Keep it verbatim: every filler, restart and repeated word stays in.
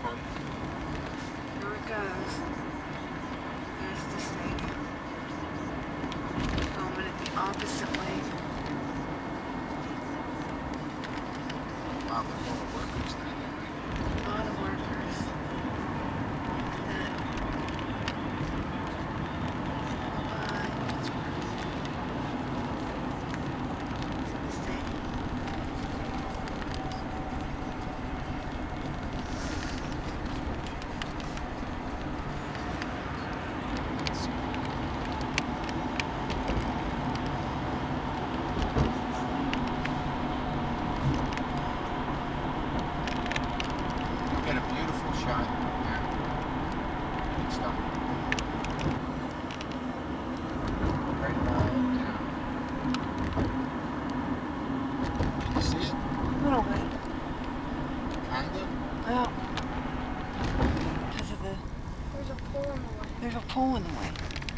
fun. Here it goes. There's the snake. Filming it the opposite way. Wow, there's a lot of workers down there. A lot of workers. Get a beautiful shot. Yeah. Good stuff. Right about down. You see it? A little bit. Kind of? Well, because of the... There's a pole in the way. There's a pole in the way.